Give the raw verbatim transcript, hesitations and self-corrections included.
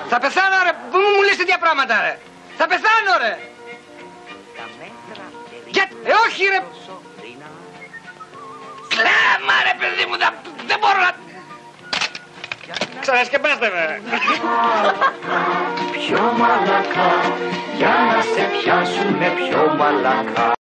Θα πεθάνω ρε, πού μου λες τέτοια πράγματα ρε. Θα πεθάνω ρε. Για... Ε, όχι ρε. Κλάμα ρε παιδί μου, δεν μπορώ να... Ξανασκεπάστε με. Πιο μαλακά, για να σε πιάσουνε πιο μαλακά.